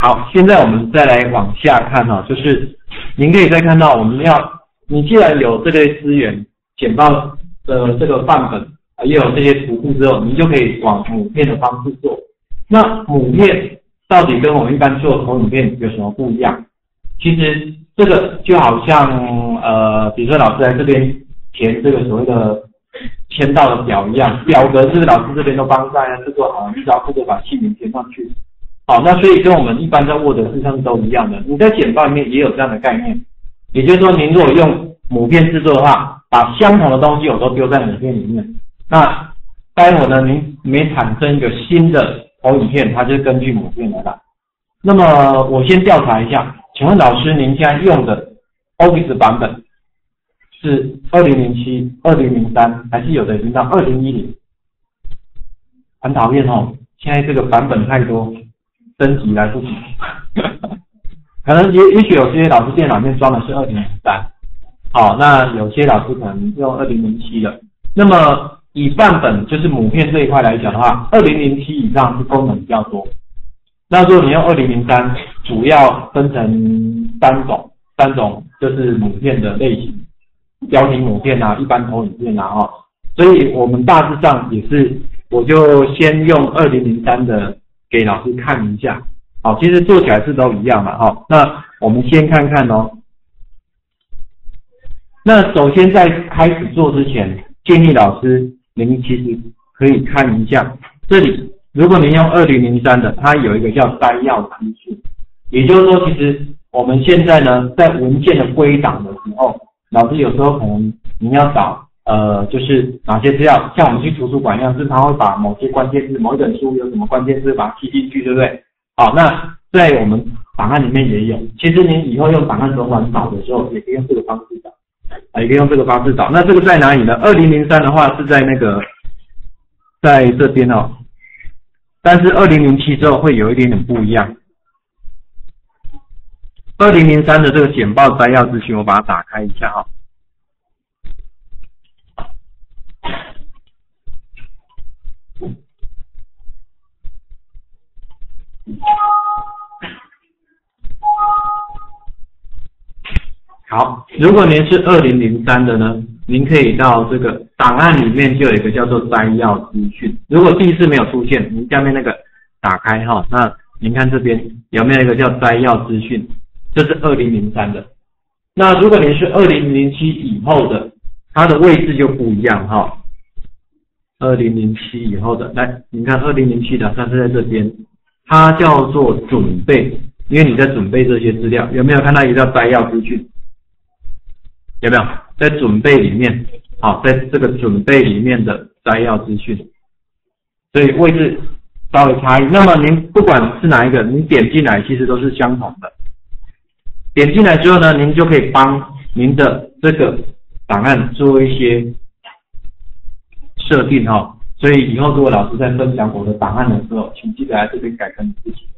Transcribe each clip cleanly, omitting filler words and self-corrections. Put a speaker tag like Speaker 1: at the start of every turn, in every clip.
Speaker 1: 好，现在我们再来往下看哈，就是您可以再看到你既然有这类资源简报的这个范本，也有这些图库之后，你就可以往母片的方式做。那母片到底跟我们一般做投影片有什么不一样？其实这个就好像比如说老师在这边填这个所谓的签到的表一样，表格是老师这边都帮大家制作好，你只要负责把姓名填上去。好，那所以跟我们一般在 Word 事实上都一样的，你在简报里面也有这样的概念，也就是说您如果用母片制作的话，把相同的东西我都丢在母片里面，那待会呢您每产生一个新的投影片，它就根据母片来的。那么我先调查一下，请问老师您现在用的 Office 版本是2007、2003，还是有的已经到2010？很讨厌哦，现在这个版本太多，升级来不及。可能也许有些老师电脑里面装的是2003，好，那有些老师可能用2007的。那么以范本就是母片这一块来讲的话，2007以上是功能比较多。那如果你用2003，主要分成三种就是母片的类型，标题母片啊，一般投影片啊，所以我们大致上也是，我就先用2003的给老师看一下。好，其实做起来是都一样嘛，那我们先看看哦。那首先在开始做之前，建议老师您其实可以看一下这里，如果您用2003的，它有一个叫摘要资讯，也就是说，其实我们现在呢，在文件的归档的时候，老师有时候可能您要找就是哪些资料，像我们去图书馆一样，是他会把某些关键字，某一本书有什么关键字把它记进去，对不对？好，那在我们档案里面也有。其实您以后用档案总管找的时候，也可以用这个方式找，也可以用这个方式找。那这个在哪里呢？2003的话是在在这边哦，但是2007之后会有一点点不一样。2003的这个简报摘要资讯，我把它打开一下好，如果您是2003的呢，您可以到这个档案里面就有一个叫做摘要资讯。如果第一次没有出现，您下面那个打开那您看这边有没有一个叫摘要资讯？这是2003的。那如果您是2007以后的，它的位置就不一样2007以后的，来，你看2007的，它是在这边，它叫做准备，因为你在准备这些资料，有没有看到一个叫摘要资讯？有没有在准备里面？好，在这个准备里面的摘要资讯，所以位置稍微差异。那么您不管是哪一个，您点进来其实都是相同的。点进来之后呢，您就可以帮您的这个档案做一些设定所以以后如果老师在分享我的档案的时候，请记得来这边改成你自己。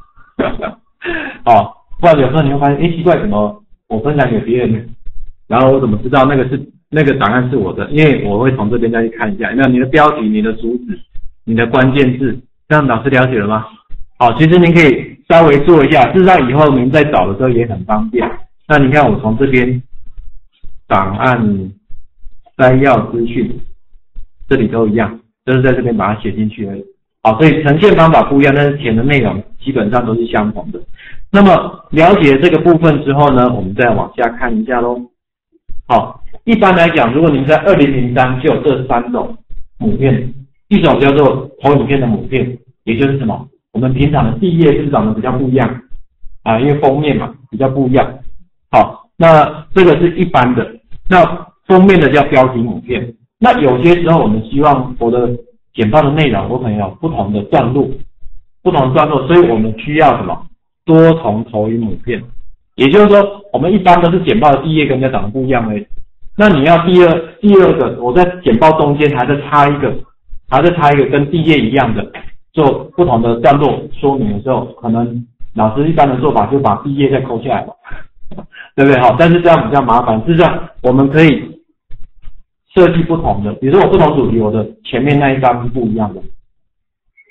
Speaker 1: 不然有时候你会发现，奇怪，怎么我分享给别人，然后我怎么知道那个档案是我的？因为我会从这边再去看一下，有没有你的标题、你的主旨、你的关键字，这样老师了解了吗？好，其实您可以稍微做一下，事实上以后您在找的时候也很方便。那你看我从这边档案摘要资讯，这里都一样，就是在这边把它写进去而已。好，所以呈现方法不一样，但是填的内容基本上都是相同的。那么了解这个部分之后呢，我们再往下看一下咯。好，一般来讲，如果您在2003就有这3种母片，一种叫做投影片的母片，也就是什么？我们平常的第一页是长得比较不一样因为封面嘛比较不一样。好，那这个是一般的。那封面的叫标题母片。那有些时候我们希望我的简报的内容我可能有不同的段落，所以我们需要什么？多重投影母片。也就是说，我们一般都是简报的第一页跟人家长得不一样而已。那你要第二个，我在简报中间还在插一个跟第一页一样的。做不同的段落说明的时候，可能老师一般的做法就把第一页再抠下来嘛，对不对？但是这样比较麻烦。事实上，我们可以设计不同的，比如说我不同主题，我的前面那一张是不一样的。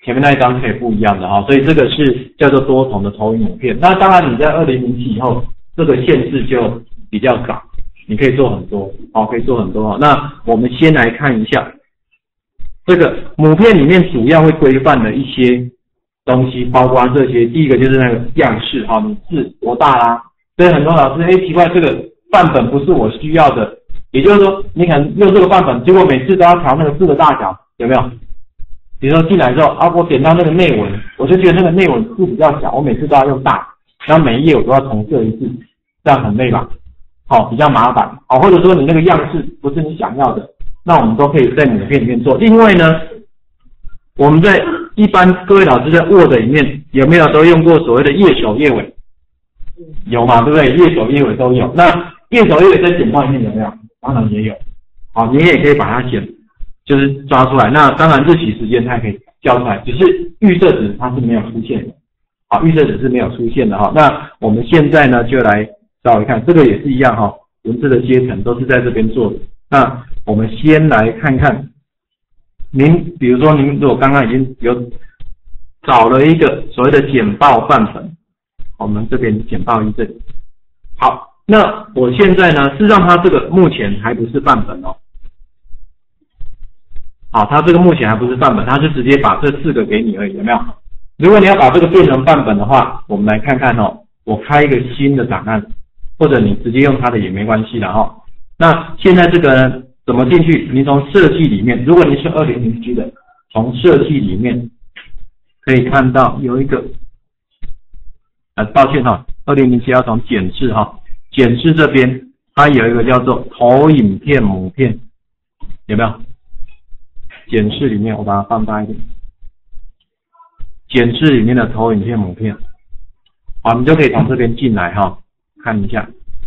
Speaker 1: 前面那一张是可以不一样的哈，所以这个是叫做多重的投影母片。那当然你在2007以后，这个限制就比较少，你可以做很多，可以做很多。那我们先来看一下这个母片里面主要会规范的一些东西，包括这些。第一个就是那个样式，你字多大啦？所以很多老师奇怪，这个范本不是我需要的，也就是说你可能用这个范本，结果每次都要调那个字的大小，有没有？比如说进来之后我点到那个内文，我就觉得那个内文字比较小，我每次都要用大，然后每一页我都要重设一次，这样很累吧？比较麻烦。或者说你那个样式不是你想要的，那我们都可以在母片里面做。另外呢，我们在一般各位老师在 Word 里面有没有都用过所谓的页首页尾？有嘛，对不对？页首页尾都有。那页首页尾在简报里面有没有？当然也有。你也可以把它就是抓出来。那当然日期时间它也可以叫出来，只是预设值它是没有出现的。预设值是没有出现的那我们现在呢就来稍微看，这个也是一样文字的阶层都是在这边做的。那我们先来看看，比如说您如果刚刚已经有找了一个所谓的简报范本，我们这边简报1这里。好，那我现在呢，事实上它这个目前还不是范本它这个目前还不是范本，它是直接把这4个给你而已，有没有？如果你要把这个变成范本的话，我们来看看我开一个新的档案，或者你直接用它的也没关系的那现在这个呢，怎么进去？你从设计里面，如果你是2007的，从设计里面可以看到有一个，抱歉2007要从检视检视这边它有一个叫做投影片母片，有没有？检视里面我把它放大一点，检视里面的投影片母片，你就可以从这边进来看一下。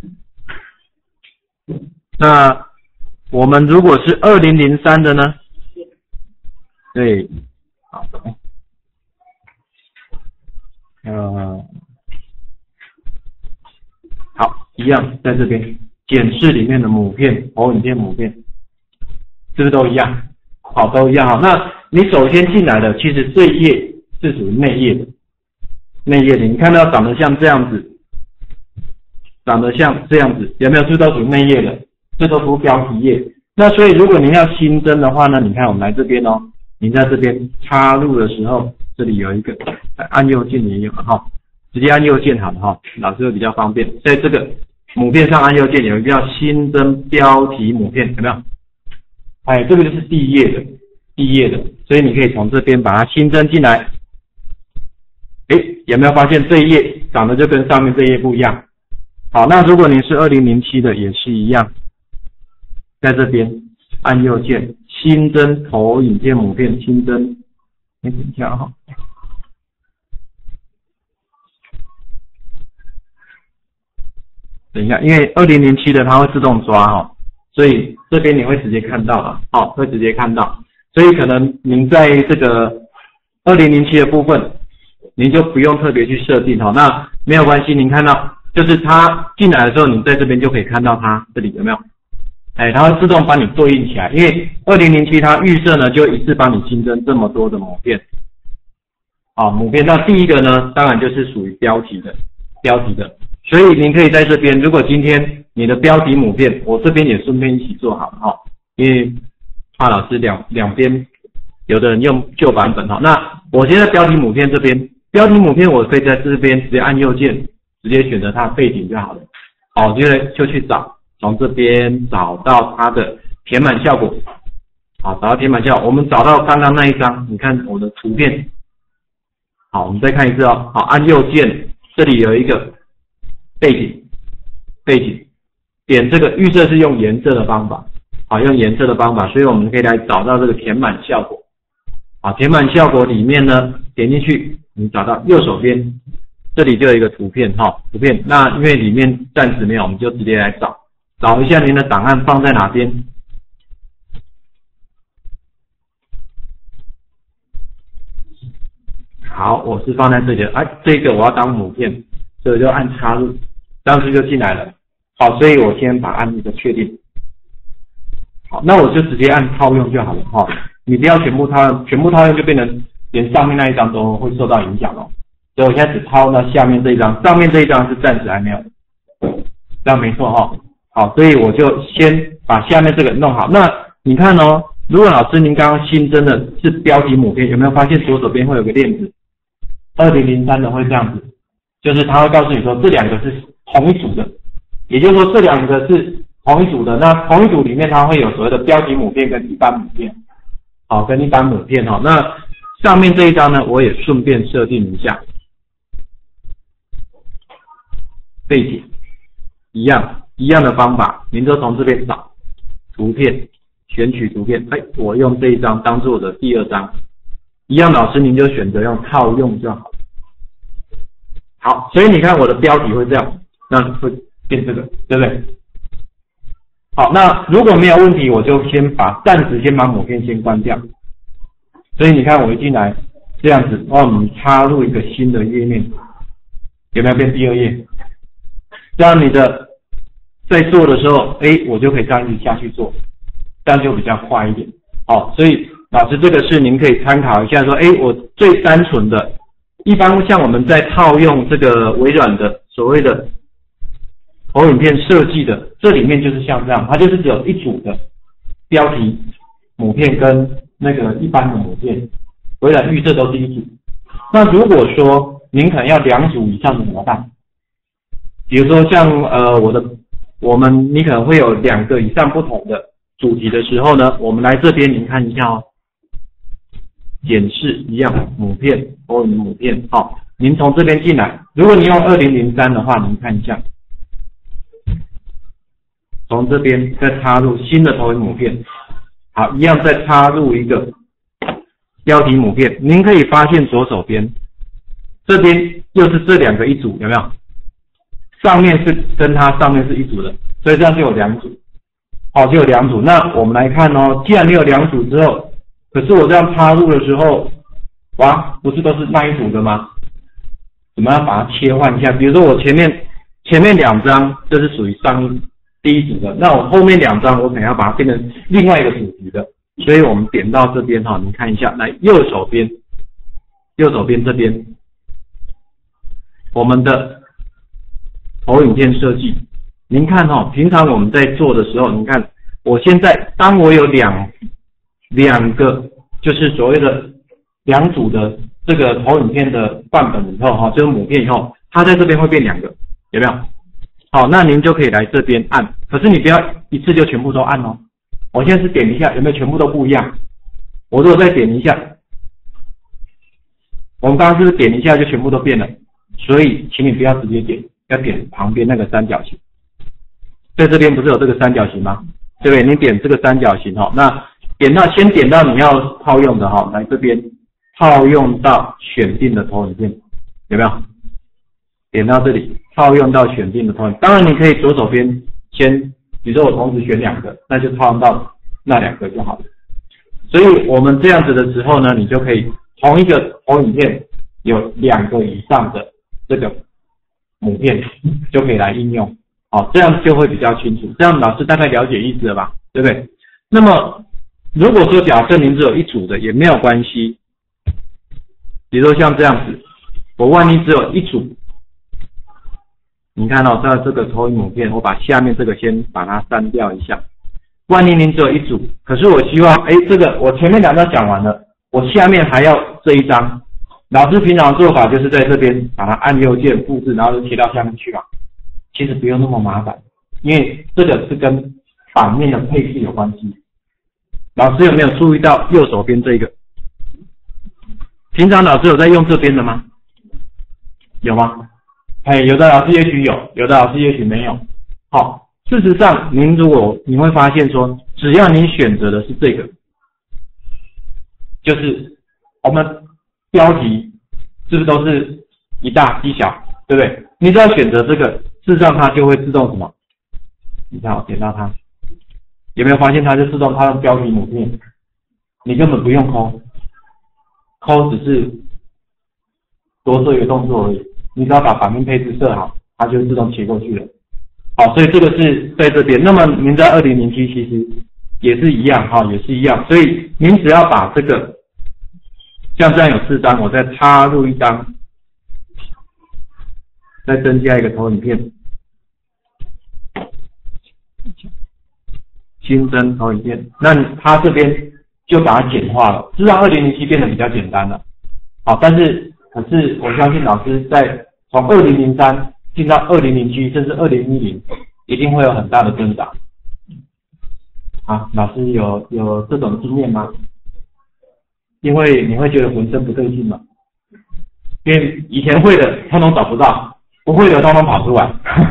Speaker 1: 那我们如果是2003的呢？对，好，一样在这边检视里面的母片、投影片母片，是不是都一样？都一样那你首先进来的，其实这一页是属于内页的，你看到长得像这样子，有没有？是不是都属于内页的？这都属于标题页。那所以如果您要新增的话呢，你看我们来这边您在这边插入的时候，这里有一个按右键也有直接按右键好了老师会比较方便。在这个母片上按右键有一个叫新增标题母片，有没有？这个就是第一页的，所以你可以从这边把它新增进来。有没有发现这一页长得就跟上面这一页不一样？好，那如果你是2007的也是一样，在这边按右键新增投影片母片，新增，等一下等一下，因为2007的它会自动抓所以这边你会直接看到了，会直接看到。所以可能您在这个2007的部分，您就不用特别去设定那没有关系，您看到就是它进来的时候，你在这边就可以看到它这里有没有？它会自动帮你对应起来，因为2007它预设呢就一次帮你新增这么多的母片。母片那第一个呢，当然就是属于标题的，所以您可以在这边，如果今天你的标题母片，我这边也顺便一起做好了因为怕老师两边有的人用旧版本那我现在标题母片这边，标题母片我可以在这边直接按右键，直接选择它的背景就好了。就去找，从这边找到它的填满效果。找到填满效果，我们找到刚刚那一张，你看我的图片。我们再看一次按右键，这里有一个背景，点这个预设是用颜色的方法，用颜色的方法，所以我们可以来找到这个填满效果。填满效果里面呢，点进去，你找到右手边，这里就有一个图片图片。那因为里面暂时没有，我们就直接来找一下您的档案放在哪边。好，我是放在这里的，这个我要当母片，所以就按插入，当时就进来了。所以我先把按一个确定。那我就直接按套用就好了你不要全部套用，全部套用就变成连上面那一张都会受到影响哦。所以我现在只套到下面这一张，上面这一张是暂时还没有，这样没错哈。好，所以我就先把下面这个弄好。那你看哦，如果老师您刚刚新增的是标题母片，有没有发现左手边会有个链子？2003的会这样子，就是它会告诉你说这两个是同一组的，也就是说这两个是同一组的。那同一组里面它会有所谓的标题母片跟一般母片，好，跟一般母片哈。那上面这一张呢，我也顺便设定一下背景，一样的方法，您都从这边找图片，选取图片，我用这一张当做我的第二张，一样老师您就选择用套用就好。好，所以你看我的标题会这样，那会变这个，对不对？好，那如果没有问题，我就暂时先把母片先关掉。所以你看我一进来这样子，你插入一个新的页面，有没有变第二页？这样你的在做的时候，我就可以这样一直下去做，这样就比较快一点。好，所以老师这个是您可以参考一下说，我最单纯的，一般像我们在套用这个微软的所谓的投影片设计的，这里面就是像这样，它就是只有一组的标题母片跟那个一般的母片，微软预设都是一组。那如果说您可能要2组以上的怎么办？比如说像你可能会有2个以上不同的主题的时候呢，我们来这边您看一下哦，检视一样母片，投影母片，好，您从这边进来，如果你用2003的话，您看一下，从这边再插入新的投影母片，好，一样再插入一个标题母片，您可以发现左手边这边又是这2个一组，有没有？上面是跟它上面是一组的，所以这样就有2组，好，就有2组。那我们来看哦，既然你有2组之后，可是我这样插入的时候，哇，不是都是那一组的吗？怎么样把它切换一下？比如说我前面2张这是属于第一组的，那我后面2张我可能要把它变成另外一个主题的，所以我们点到这边哈，你看一下，来右手边这边，我们的投影片设计，您看哦，平常我们在做的时候，您看我现在当我有两个就是所谓的2组的这个投影片的范本以后就是母片以后，它在这边会变2个，有没有？好，那您就可以来这边按，可是你不要一次就全部都按哦。我现在是点一下，有没有全部都不一样？我如果再点一下，我们刚刚是不是点一下就全部都变了？所以请你不要直接点，要点旁边那个三角形。在这边不是有这个三角形吗？对不对？你点这个三角形那先点到你要套用的来这边套用到选定的投影片，有没有？点到这里套用到选定的投影，当然你可以左手边先，比如说我同时选2个，那就套用到那2个就好了。所以我们这样子的时候呢，你就可以同一个投影片有2个以上的这个母片就可以来应用，好，这样就会比较清楚。这样老师大概了解意思了吧？对不对？那么如果说假设您只有1组的也没有关系，比如说像这样子，我万一只有1组，你看到在这个投影母片，我把下面这个先把它删掉一下。万一您只有1组，可是我希望这个我前面2张讲完了，我下面还要这一张。老师平常的做法就是在这边把它按右键复制，然后就贴到下面去了。其实不用那么麻烦，因为这个是跟版面的配置有关系。老师有没有注意到右手边这个？平常老师有在用这边的吗？有吗？有的老师也许有，有的老师也许没有。好，事实上你会发现说，只要您选择的是这个，就是我们标题是不是都是一大一小，对不对？你只要选择这个，事实上它就会自动什么？你看我点到它，有没有发现它就自动它的标题母片，你根本不用抠只是多做一个动作而已。你只要把版面配置设好，它就自动切过去了。好，所以这个是在这边。那么您在2007其实也是一样也是一样。所以您只要把这个像这样有4张，我再插入1张，再增加一个投影片，新增投影片，那它这边就把它简化了，是让2007变得比较简单了。好，可是我相信老师在从2003进到2007，甚至2010，一定会有很大的增长。啊，老师有这种经验吗？因为你会觉得浑身不对劲嘛，因为以前会的通通找不到，不会的通通跑出来，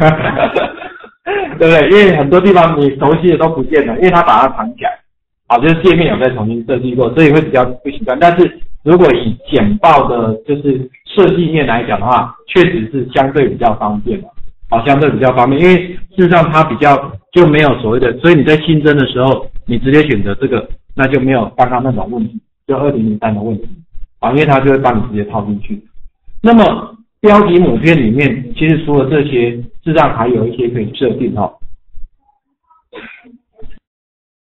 Speaker 1: 对不对？因为很多地方你熟悉的都不见了，因为它把它藏起来。好，就是界面有再重新设计过，所以会比较不习惯。但是如果以简报的就是设计面来讲的话，确实是相对比较方便的。好，相对比较方便，因为事实上它比较就没有所谓的，所以你在新增的时候，你直接选择这个，那就没有刚刚那种问题，就2003的问题。好，因为它就会帮你直接套进去。那么标题母片里面，其实除了这些，事实上还有一些可以设定哈。